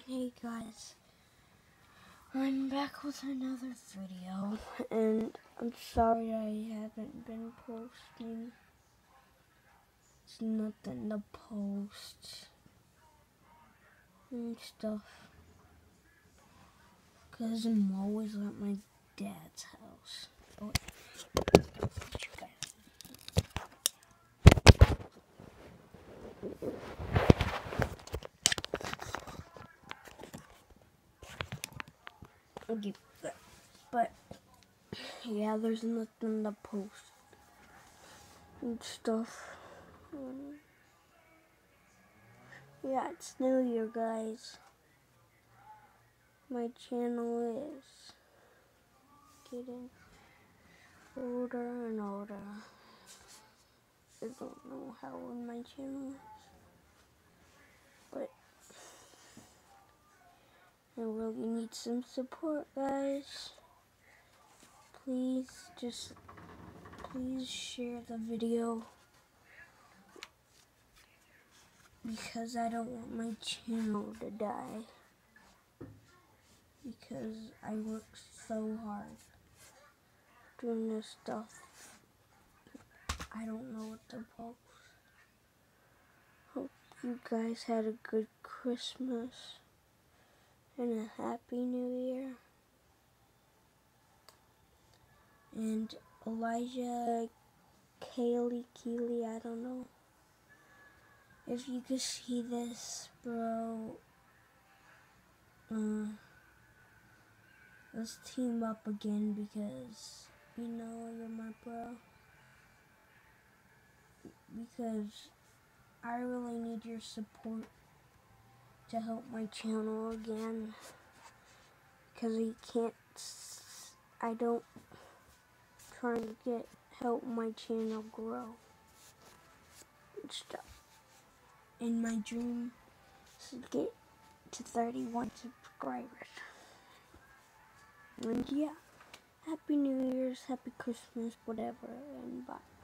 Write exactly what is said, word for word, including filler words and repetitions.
Hey guys, I'm back with another video, and I'm sorry I haven't been posting. It's nothing to post and stuff, cause I'm always at my dad's house. Oh, you guys. Okay, but, but yeah, there's nothing to post and stuff. Um, yeah, it's New Year, guys. My channel is getting older and older. I don't know how old my channel is, but I really need some support, guys. Please, just please share the video, because I don't want my channel to die, because I work so hard doing this stuff. I don't know what to post. Hope you guys had a good Christmas and a happy New Year. And Elijah, Kaylee, Keely, I don't know. If you could see this, bro, uh, let's team up again, because, you know, you're my bro. Because I really need your support to help my channel again. Because I can't, I don't, trying to get, help my channel grow and stuff. And my dream is to get to thirty-one subscribers. And yeah, Happy New Year's, Happy Christmas, whatever, and bye.